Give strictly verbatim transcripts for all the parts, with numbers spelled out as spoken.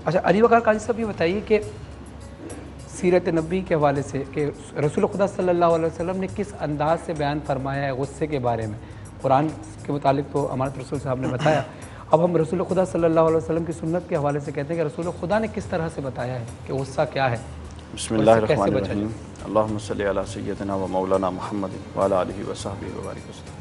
اچھا علی وقار قاضی صاحب یہ بتائیے کہ سیرت نبی کے حوالے سے کہ رسول خدا صلی اللہ علیہ وسلم نے کس انداز سے بیان فرمایا ہے غصے کے بارے میں؟ قرآن کے متعلق تو ہمارے رسول صاحب نے بتایا، اب ہم رسول خدا صلی اللہ علیہ وسلم کی سنت کے حوالے سے کہتے ہیں کہ رسول خدا نے کس طرح سے بتایا ہے کہ غصہ کیا ہے؟ بسم اللہ الرحمن الرحیم، اللہم صلی علی سیدنا و مولانا محمد وعلی آلہ وصحبہ وبارک وسلم۔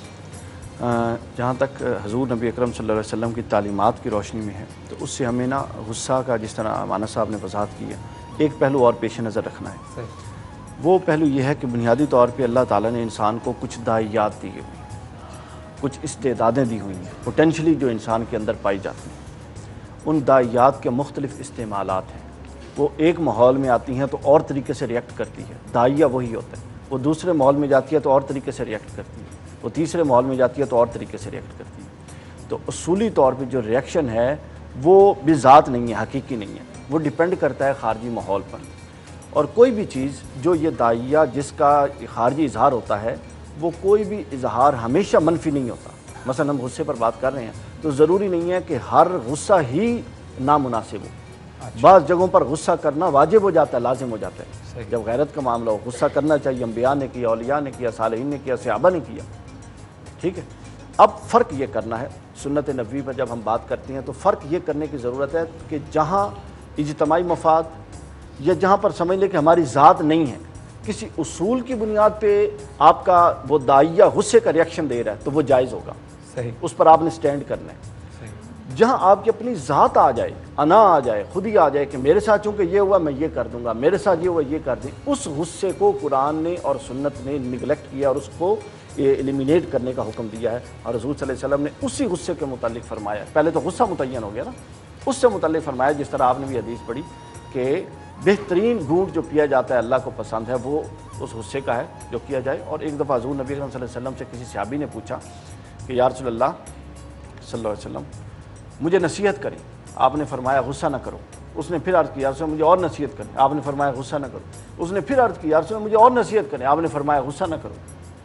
جہاں تک حضور نبی اکرم صلی اللہ علیہ وسلم کی تعلیمات کی روشنی میں ہے تو اس سے ہمیں نا غصہ کا، جس طرح مانا صاحب نے وضاحت کی ہے، ایک پہلو اور پیش نظر رکھنا ہے۔ وہ پہلو یہ ہے کہ بنیادی طور پہ اللہ تعالیٰ نے انسان کو کچھ داعیات دی ہوئی ہیں، کچھ استعدادیں دی ہوئی ہیں پوٹینشلی جو انسان کے اندر پائی جاتی ہیں۔ ان داعیات کے مختلف استعمالات ہیں۔ وہ ایک ماحول میں آتی ہیں تو اور طریقے سے ریئیکٹ کرتی ہے، داعیہ وہی ہوتا ہے۔ وہ دوسرے ماحول میں جاتی ہے تو اور طریقے سے ریئیکٹ کرتی ہے، وہ تیسرے ماحول میں جاتی ہے تو اور طریقے سے ریئیکٹ کرتی ہے۔ تو اصولی طور پہ جو ریئیکشن ہے وہ بذات نہیں ہے، حقیقی نہیں ہے، وہ ڈیپینڈ کرتا ہے خارجی ماحول پر۔ اور کوئی بھی چیز جو یہ داعیہ جس کا خارجی اظہار ہوتا ہے، وہ کوئی بھی اظہار ہمیشہ منفی نہیں ہوتا۔ مثلا ہم غصے پر بات کر رہے ہیں تو ضروری نہیں ہے کہ ہر غصہ ہی نامناسب ہو۔ بعض جگہوں پر غصہ کرنا واجب ہو جاتا ہے، لازم ہو جاتا ہے۔ جب غیرت کا معاملہ ہو غصہ کرنا چاہیے، انبیاء نے کیا، اولیاء نے کیا، صالحین نے کیا، صحابہ نے کیا، ٹھیک ہے۔ اب فرق یہ کرنا ہے سنت نبوی پر جب ہم بات کرتے ہیں تو فرق یہ کرنے کی ضرورت ہے کہ جہاں اجتماعی مفاد یا جہاں پر سمجھ لیں کہ ہماری ذات نہیں ہے، کسی اصول کی بنیاد پہ آپ کا وہ داعیہ غصے کا ریئیکشن دے رہا ہے تو وہ جائز ہوگا، صحیح، اس پر آپ نے سٹینڈ کرنا ہے۔ جہاں آپ کی اپنی ذات آ جائے، انا آ جائے، خود ہی آ جائے کہ میرے ساتھ چونکہ یہ ہوا میں یہ کر دوں گا، میرے ساتھ یہ ہوا یہ کر دیں، اس غصے کو قرآن نے اور سنت نے نگلیکٹ کیا اور اس کو ایلیمینیٹ کرنے کا حکم دیا ہے۔ اور حضور صلی اللہ علیہ وسلم نے اسی غصے کے متعلق فرمایا، پہلے تو غصہ متعین ہو گیا نا، اس سے متعلق فرمایا جس طرح آپ نے بھی حدیث پڑھی کہ بہترین گھونٹ جو پیا جاتا ہے اللہ کو پسند ہے وہ اس غصے کا ہے جو کیا جائے۔ اور ایک دفعہ حضور نبی صلی اللہ علیہ وسلم سے کسی صحابی نے پوچھا کہ یا رسول اللہ صلی اللہ علیہ وسلم مجھے نصیحت کریں، آپ نے فرمایا غصہ نہ کرو۔ اس نے پھر عرض کی یا رسول اللہ مجھے اور نصیحت کریں، آپ نے فرمایا غصہ نہ کرو۔ اس نے پھر عرض کی یا رسول اللہ مجھے اور نصیحت کریں، آپ نے فرمایا غصہ نہ کرو۔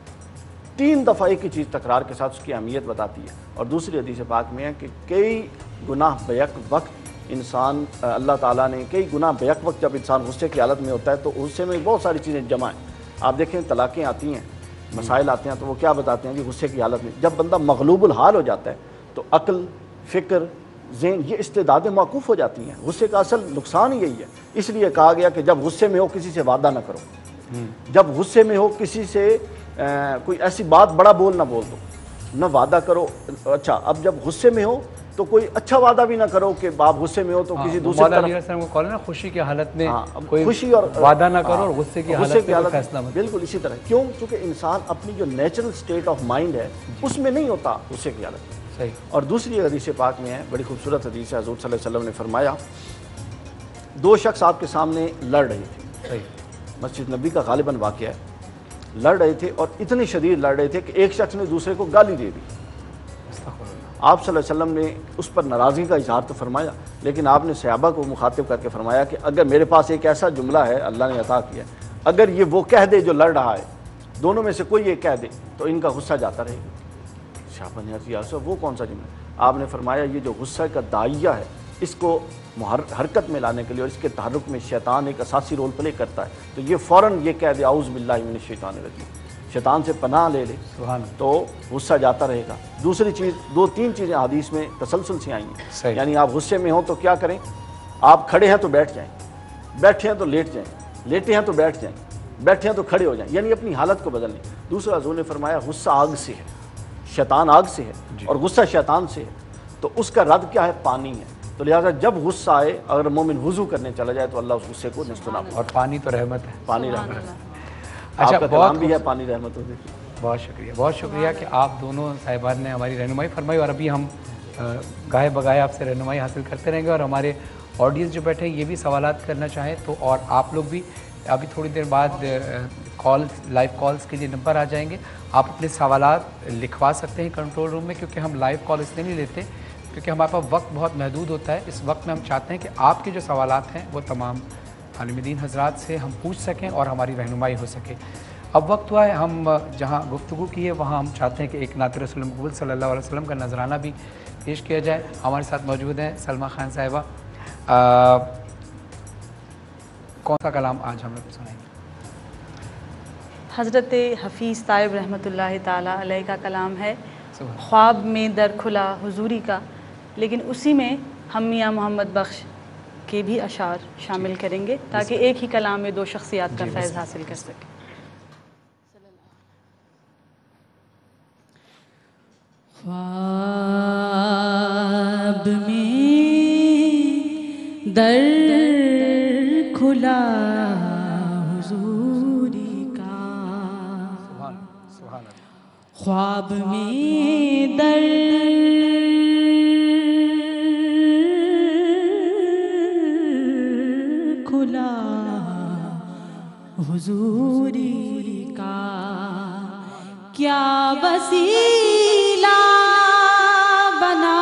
تین دفعہ ایک ہی چیز تکرار کے ساتھ اس کی اہمیت بتاتی ہے۔ اور دوسری حدیث پاک میں ہے کہ کئی گناہ بیک وقت انسان اللہ تعالیٰ نے کئی گناہ بیک وقت جب انسان غصے کی حالت میں ہوتا ہے تو غصے میں بہت ساری چیزیں جمع ہیں۔ آپ دیکھیں طلاقیں آتی ہیں، مسائل آتے ہیں تو وہ کیا بتاتے ہیں کہ غصے کی حالت میں جب بندہ مغلوب الحال ہو جاتا ہے تو عقل، فکر، ذہن، یہ استعدادیں موقوف ہو جاتی ہیں۔ غصے کا اصل نقصان ہی یہی ہے۔ اس لیے کہا گیا کہ جب غصے میں ہو کسی سے وعدہ نہ کرو، جب غصے میں ہو کسی سے کوئی ایسی بات بڑا بول نہ بول دو، نہ وعدہ کرو۔ اچھا اب جب غصے میں ہو تو کوئی اچھا وعدہ بھی نہ کرو کہ آپ غصے میں ہو تو کسی دوسرے مولا علی وسلم کو کہا نا خوشی کی حالت میں کوئی خوشی اور وعدہ نہ کرو اور غصے کی حالت میں فیصلہ مت۔ بالکل اسی طرح، کیوں؟ کیونکہ انسان اپنی جو نیچرل سٹیٹ آف مائنڈ ہے اس میں نہیں ہوتا غصے کی حالت میں۔ صحیح۔ اور دوسری حدیث پاک میں ہے، بڑی خوبصورت حدیث ہے، حضور صلی اللہ علیہ وسلم نے فرمایا دو شخص آپ کے سامنے لڑ رہے تھے، صحیح، مسجد نبی کا غالباً واقعہ ہے، لڑ رہے تھے اور اتنے شدید لڑ رہے تھے کہ ایک شخص نے دوسرے کو گالی دے دی۔ آپ صلی اللہ علیہ وسلم نے اس پر ناراضگی کا اظہار تو فرمایا، لیکن آپ نے صحابہ کو مخاطب کر کے فرمایا کہ اگر میرے پاس ایک ایسا جملہ ہے اللہ نے عطا کیا، اگر یہ وہ کہہ دے جو لڑ رہا ہے، دونوں میں سے کوئی ایک کہہ دے تو ان کا غصہ جاتا رہے گا۔ صحابہ نے عرض کیا وہ کون سا جملہ ہے؟ آپ نے فرمایا یہ جو غصہ کا داعیہ ہے اس کو حرکت میں لانے کے لیے اور اس کے تحرک میں شیطان ایک اساسی رول پلے کرتا ہے، تو یہ فوراً یہ کہہ دے اعوذ باللہ من الشیطان الرجیم، شیطان سے پناہ لے لے تو غصہ جاتا رہے گا۔ دوسری چیز، دو تین چیزیں حدیث میں تسلسل سے آئی ہیں، یعنی آپ غصے میں ہوں تو کیا کریں؟ آپ کھڑے ہیں تو بیٹھ جائیں، بیٹھے ہیں تو لیٹ جائیں، لیٹے ہیں تو بیٹھ جائیں، بیٹھے ہیں تو کھڑے ہو جائیں، یعنی اپنی حالت کو بدل لیں۔ دوسرا حضور نے فرمایا غصہ آگ سے ہے، شیطان آگ سے ہے اور غصہ شیطان سے ہے، تو اس کا رد کیا ہے؟ پانی ہے۔ تو لہٰذا جب غصہ آئے اگر مومن وضو کرنے چلا جائے تو اللہ اس غصے کو نصف ناب، اور پانی تو رحمت ہے، پانی رحمت ہے۔ اچھا، آپ کا کلام بھی ہے پانی رحمت ہوگی۔ بہت شکریہ، بہت شکریہ کہ آپ دونوں صاحبان نے ہماری رہنمائی فرمائی، اور ابھی ہم گاہے بگاہے آپ سے رہنمائی حاصل کرتے رہیں گے، اور ہمارے آڈینس جو بیٹھے ہیں یہ بھی سوالات کرنا چاہیں تو، اور آپ لوگ بھی ابھی تھوڑی دیر بعد کال لائیو کالز کے لیے نمبر آ جائیں گے، آپ اپنے سوالات لکھوا سکتے ہیں کنٹرول روم میں، کیونکہ ہم لائیو کال اس لیے نہیں لیتے کیونکہ ہمارے پاس وقت بہت محدود ہوتا ہے۔ اس وقت میں ہم چاہتے ہیں کہ آپ کے جو سوالات ہیں وہ تمام عالم دین حضرات سے ہم پوچھ سکیں اور ہماری رہنمائی ہو سکے۔ اب وقت ہوا ہے ہم جہاں گفتگو کی ہے وہاں ہم چاہتے ہیں کہ ایک نعت رسول مقبول صلی اللہ علیہ وسلم کا نذرانہ بھی پیش کیا جائے۔ ہمارے ساتھ موجود ہیں سلمیٰ خان صاحبہ، کون سا کلام آج ہم لوگ سنائیں گے؟ حضرت حفیظ طائب رحمۃ اللہ تعالیٰ علیہ کا کلام ہے خواب میں در کھلا حضوری کا، لیکن اسی میں ہم میاں محمد بخش کے بھی اشعار شامل کریں گے تاکہ ایک ہی کلام میں دو شخصیات کا فیض حاصل کر سکیں۔ خواب میں در کھلا حضوری کا، خواب میں در کھلا حضوری کا، کیا وسیلہ بنا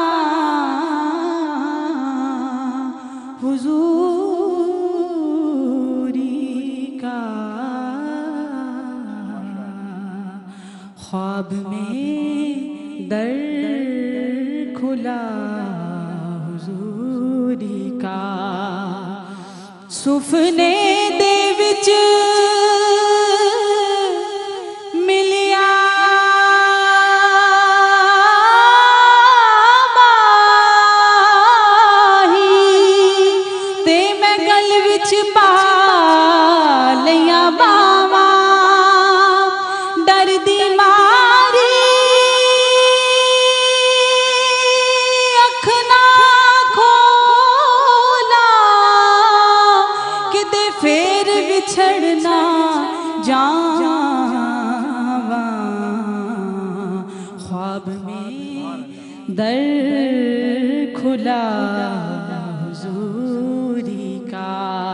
حضوری کا، خواب میں در کھلا حضوری کا، سفنے دے وچ ملیا ماہی تے میں گل وچ پا لیاں باواں، ڈر دی ماری اکھ نہ کھولا کدے پھر بچھڑنا جاواں، خواب میں در کھلا حضوری کا،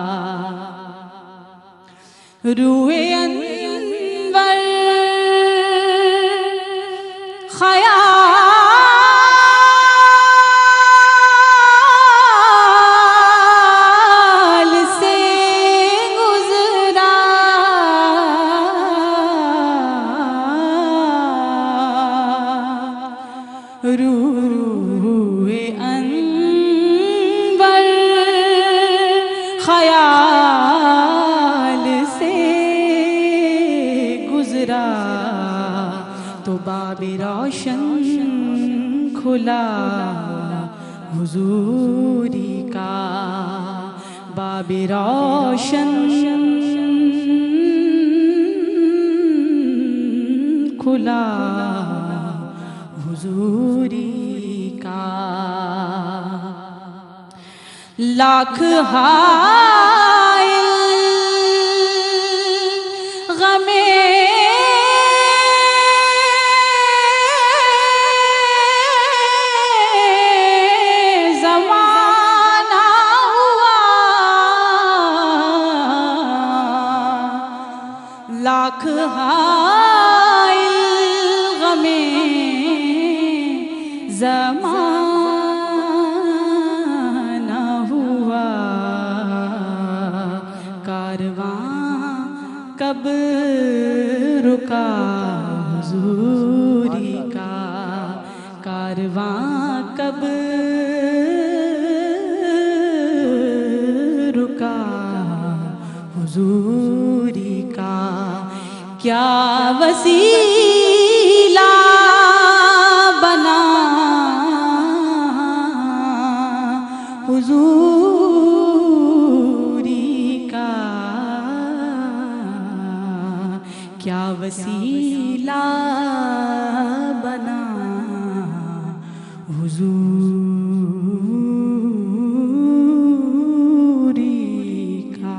روئے انور خیال سے گزرا، روئے انور خیال سے گزرا، تو باب روشن کھلا حضوری کا، باب روشن کھلا حضوری کا، لاکھ حائل غمے زمانہ ہوا، لاکھ حائل غمے زمانہ ہوا، کارواں کب رکا حضوری کا، کارواں کب رکا حضوری کا، کیا وسیلہ بنا حضوری کا، کیا وسیلہ بنا حضوری کا۔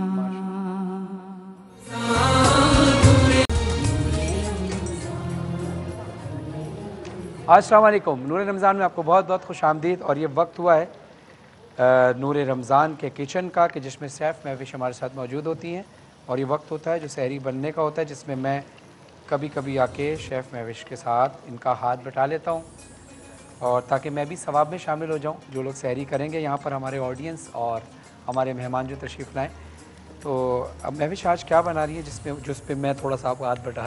السلام علیکم، نور رمضان میں آپ کو بہت بہت خوش آمدید، اور یہ وقت ہوا ہے نور رمضان کے کچن کا کہ جس میں سیف مہوش ہمارے ساتھ موجود ہوتی ہیں، اور یہ وقت ہوتا ہے جو سحری بننے کا ہوتا ہے، جس میں میں کبھی کبھی آ کے شیف مہوش کے ساتھ ان کا ہاتھ بٹا لیتا ہوں، اور تاکہ میں بھی ثواب میں شامل ہو جاؤں۔ جو لوگ سحری کریں گے یہاں پر ہمارے آڈینس اور ہمارے مہمان جو تشریف لائیں، تو اب مہوش آج کیا بنا رہی ہے جس میں جس پہ میں تھوڑا سا آپ کو ہاتھ بٹا رہا ہوں؟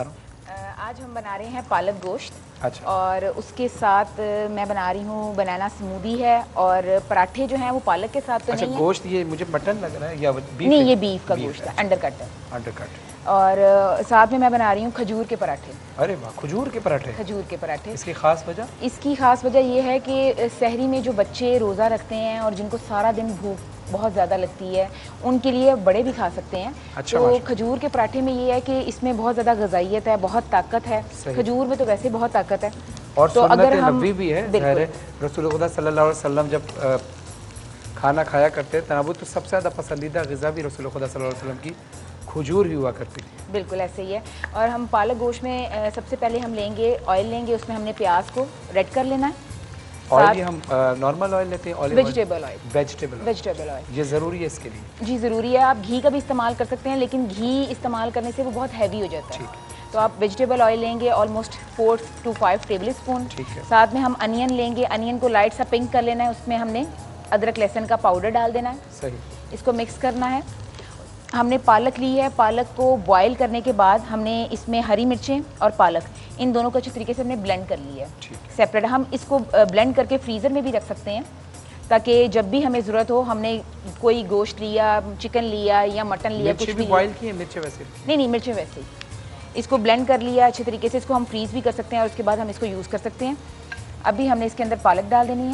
آج ہم بنا رہے ہیں پالک گوشت اچھا اور اس کے ساتھ میں بنا رہی ہوں بنانا سمودی ہے اور پراٹھے جو ہیں وہ پالک کے ساتھ تو اچھا نہیں گوشت یہ مجھے مٹن لگ رہا ہے یا بیف؟ نہیں یہ بیف کا گوشت ہے انڈر کٹ ہے انڈر کٹ اور ساتھ میں میں بنا رہی ہوں کھجور کے پراٹھے ارے واہ کھجور کے پراٹھے کھجور کے پراٹھے اس کی خاص وجہ اس کی خاص وجہ یہ ہے کہ سحری میں جو بچے روزہ رکھتے ہیں اور جن کو سارا دن بھوک بہت زیادہ لگتی ہے ان کے لیے بڑے بھی کھا سکتے ہیں تو کھجور کے پراٹھے میں یہ ہے کہ اس میں بہت زیادہ غذائیت ہے بہت طاقت ہے کھجور میں تو ویسے بہت طاقت ہے اور تو اگر ہم نبوی بھی ہے ظاہر رسول خدا صلی اللہ علیہ وسلم جب کھانا کھایا کرتے تناول تو سب سے زیادہ پسندیدہ غذا بھی رسول خدا صلی اللہ علیہ وسلم کی کھجور ہی ہوا کرتی تھی بالکل ایسے ہی ہے اور ہم پالک گوشت میں سب سے پہلے ہم لیں گے آئل لیں گے اس میں ہم نے پیاز کو ریڈ کر لینا ہے آئل یہ ہم نارمل آئل لیتے ہیں vegetable oil vegetable vegetable oil یہ ضروری ہے اس کے لیے جی ضروری ہے آپ گھی کا بھی استعمال کر سکتے ہیں لیکن گھی استعمال کرنے سے وہ بہت ہیوی ہو جاتا ہے تو آپ ویجیٹیبل آئل لیں گے almost four two five tablespoon ساتھ میں ہم انین لیں گے انین کو لائٹ سا پنک کر لینا ہے اس میں ہم نے ادرک لہسن کا پاؤڈر ڈال دینا ہے صحیح اس کو مکس کرنا ہے ہم نے پالک لی ہے پالک کو بوائل کرنے کے بعد ہم نے اس میں ہری مرچیں اور پالک ان دونوں کو اچھی طریقے سے ہم نے بلینڈ کر لی ہے سیپریٹ ہم اس کو بلینڈ کر کے فریزر میں بھی رکھ سکتے ہیں تاکہ جب بھی ہمیں ضرورت ہو ہم نے کوئی گوشت لیا چکن لیا یا مٹن لیا کچھ بھی بوائل کی ہے مرچیں ویسے نہیں نہیں مرچیں ویسے ہی اس کو بلینڈ کر لیا اچھے طریقے سے اس کو ہم فریز بھی کر سکتے ہیں اور اس کے بعد ہم اس کو یوز کر سکتے ہیں ابھی ہم نے اس کے اندر پالک ڈال دینی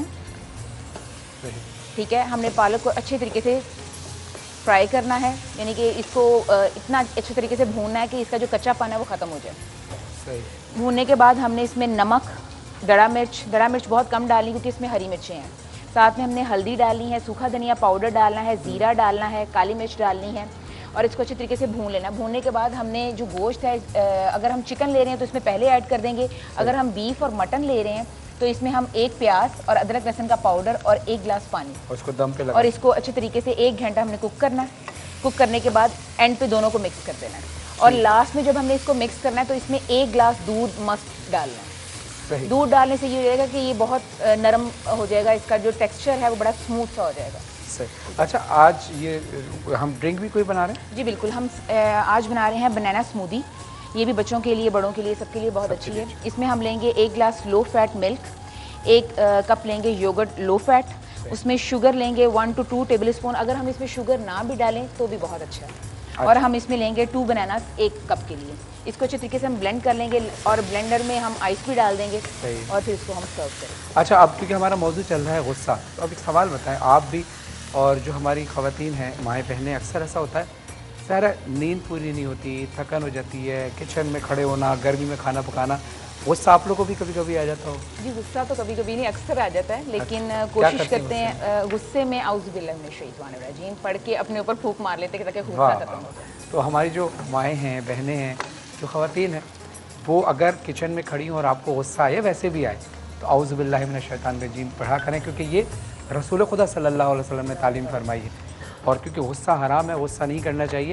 ہے ٹھیک ہے ہم نے پالک کو اچھے طریقے سے فرائی کرنا ہے یعنی کہ اس کو اتنا اچھے طریقے سے بھوننا ہے کہ اس کا جو کچا پن ہے وہ ختم ہو جائے بھوننے کے بعد ہم نے اس میں نمک دڑا مرچ دڑا مرچ بہت کم ڈالی کیونکہ اس میں ہری مرچیں ہیں ساتھ میں ہم نے ہلدی ڈالنی ہے سوکھا دھنیا پاؤڈر ڈالنا ہے زیرہ ڈالنا ہے کالی مرچ ڈالنی ہے اور اس کو اچھے طریقے سے بھون لینا بھوننے کے بعد ہم نے جو گوشت ہے اگر ہم چکن لے رہے ہیں تو اس میں پہلے ایڈ کر دیں گے اگر ہم بیف اور مٹن لے رہے ہیں تو اس میں ہم ایک پیاز اور ادرک لہسن کا پاؤڈر اور ایک گلاس پانی اور اس کو دم پہ اور اس کو اچھے طریقے سے ایک گھنٹہ ہم نے کوک کرنا ہے کوک کرنے کے بعد اینڈ پہ دونوں کو مکس کر دینا ہے اور لاسٹ میں جب ہم نے اس کو مکس کرنا ہے تو اس میں ایک گلاس دودھ مسٹ ڈالنا ہے دودھ ڈالنے سے یہ ہو جائے گا کہ یہ بہت نرم ہو جائے گا اس کا جو ٹیکسچر ہے وہ بڑا اسموتھ سا ہو جائے گا صحیح اچھا آج یہ ہم ڈرنک بھی کوئی بنا رہے ہیں جی بالکل ہم آج بنا رہے ہیں بنانا سمودی یہ بھی بچوں کے لیے بڑوں کے لیے سب کے لیے بہت اچھی ہے اس میں ہم لیں گے ایک گلاس لو فیٹ ملک ایک کپ لیں گے یوگرٹ لو فیٹ اس میں شوگر لیں گے one to two tablespoon اگر ہم اس میں شوگر نہ بھی ڈالیں تو بھی بہت اچھا ہے اور ہم اس میں لیں گے ٹو بناناز ایک کپ کے لیے اس کو اچھے طریقے سے ہم بلینڈ کر لیں گے اور بلینڈر میں ہم آئس بھی ڈال دیں گے اور پھر اس کو ہم سرو کریں اچھا اب کیونکہ ہمارا موضوع چل رہا ہے غصہ تو اب ایک سوال بتائیں آپ بھی اور جو ہماری خواتین ہیں مائیں بہنیں اکثر ایسا ہوتا ہے سارا نیند پوری نہیں ہوتی تھکن ہو جاتی ہے کچن میں کھڑے ہونا گرمی میں کھانا پکانا غصہ آپ لوگوں کو بھی کبھی کبھی آ جاتا ہو جی غصہ تو کبھی کبھی نہیں اکثر آ جاتا ہے لیکن کوشش کرتے ہیں غصے میں اعوذ باللہ من الشیطان الرجیم پڑھ کے اپنے اوپر پھونک مار لیتے ہیں تاکہ غصہ ختم ہو جائے تو ہماری جو مائیں ہیں بہنیں ہیں جو خواتین ہیں وہ اگر کچن میں کھڑی ہوں اور آپ کو غصہ آئے ویسے بھی آئے تو اعوذ باللہ من الشیطان الرجیم پڑھا کریں کیونکہ یہ رسول خدا صلی اللہ علیہ وسلم نے تعلیم فرمائی ہے اور کیونکہ غصہ حرام ہے غصہ نہیں کرنا چاہیے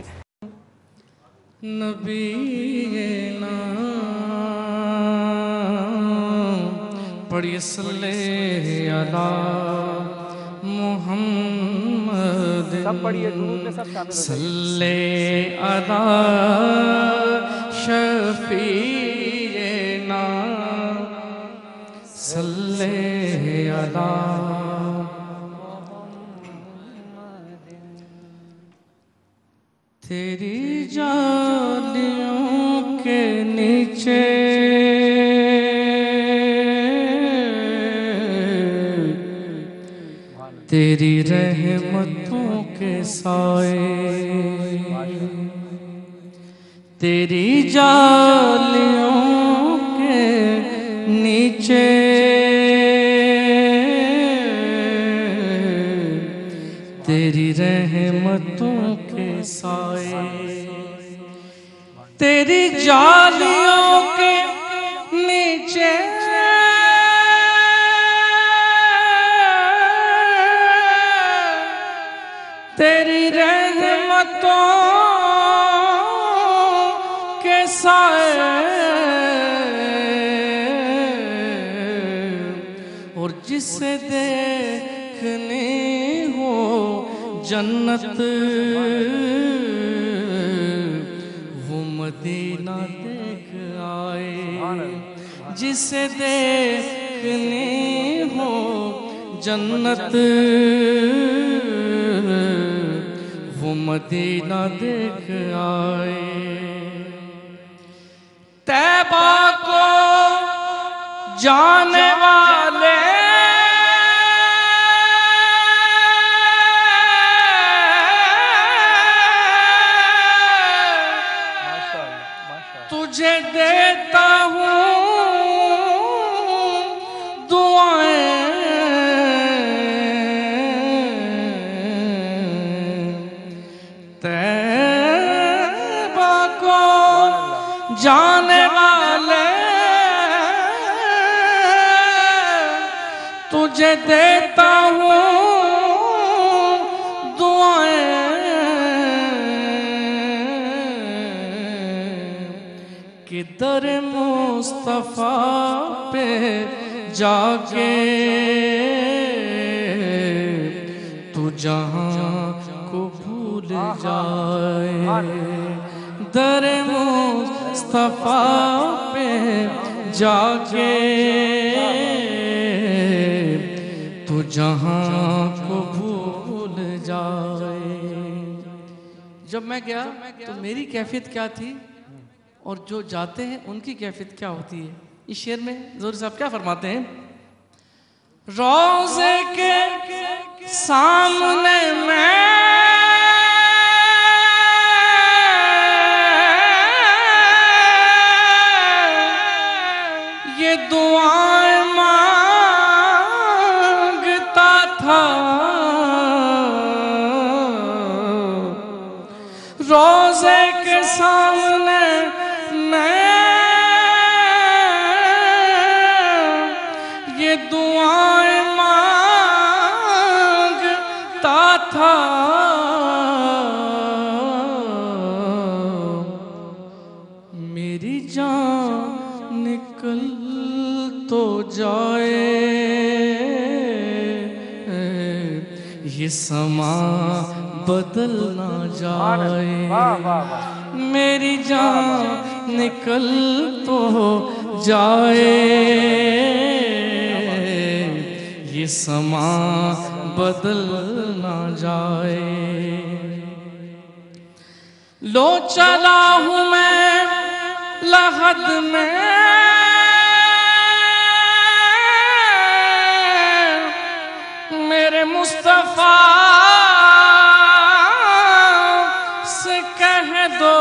نبی پڑھیے صلی علی محمد سب پڑھیے درود میں سب شامل صلی علی شفیعنا صلی علی تیری جالیوں کے نیچے تیری رحمتوں کے سائے تیری جالیوں کے نیچے تیری رحمتوں کے سائے تیری جالیوں کے نیچے تیری رحمتوں کے سائے اور جسے دیکھنے ہو جنت وہ مدینہ دیکھ आए, जिसे देखनी हो जन्नत वो मदीना देख आए। तैबा को जाने वाले तुझे देता हूँ दुआएं, तैबा को जाने वाले तुझे देता हूँ कि दर मुस्तफा पे जाके तू जहाँ को भूल जाए, दर मुस्तफा पे जाके तू जहाँ को भूल जाए। जब मैं गया तो मेरी कैफियत क्या थी और जो जाते हैं उनकी कैफियत क्या होती है। इस शेर में ज़ोहरी साहब क्या फरमाते हैं, रोज़े के सामने मैं ये दुआएं मांगता था, रोज़े के सामने ये दुआएं मांगता था, मेरी जान निकल तो जाए, ये समा बदल ना जाए, मेरी जान निकल तो जाए, ये समा बदल ना जाए। लो चला हूँ मैं लहद में मेरे मुस्तफा से कह दो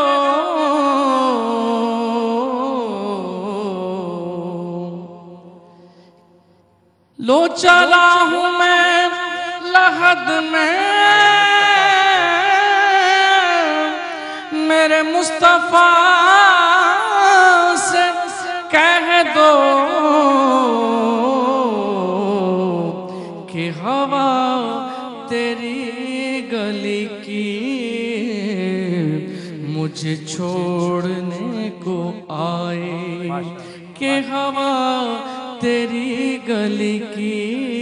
लो चला हूँ मैं लहद में मेरे मुस्तफा से कह दो कि हवा तेरी गली की मुझे छोड़ने को आए, कि हवा तेरी गली की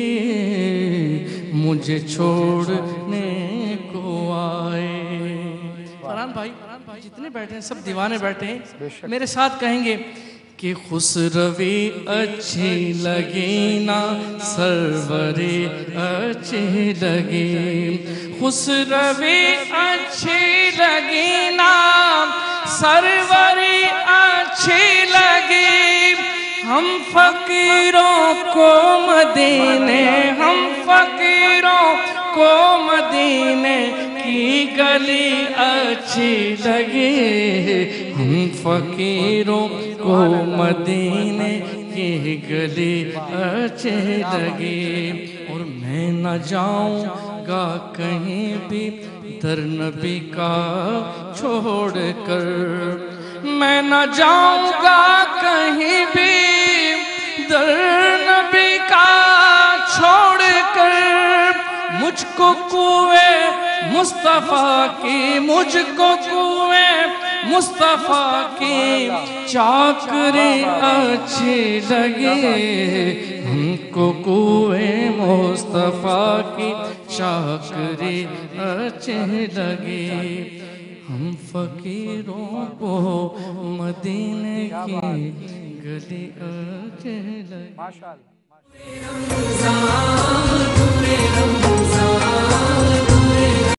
मुझे छोड़ने को आए। फरहान भाई जितने बैठे हैं सब दीवाने बैठे हैं, मेरे साथ कहेंगे कि खुसरवी अच्छी लगी ना सरवरी अच्छी लगी, खुसरवी अच्छी लगी ना सरवरी अच्छी लगी, हम फकीरों को मदीने हम फकीरों को मदीने की गली अच्छी लगी, हम फकीरों को मदीने की गली अच्छी लगी। और मैं न जाऊंगा कहीं भी दर नबी का छोड़ कर, मैं न जाऊंगा कहीं भी दर नबी का छोड़ कर, मुझको कुएं मुस्तफा की मुझको कुएं मुस्तफा की चाकरी अच्छी लगी, हमको कुएं मुस्तफा की चाकरी अच्छी लगी। ہم فقیروں کو مدینے کی گلی اکیلے ماشاءاللہ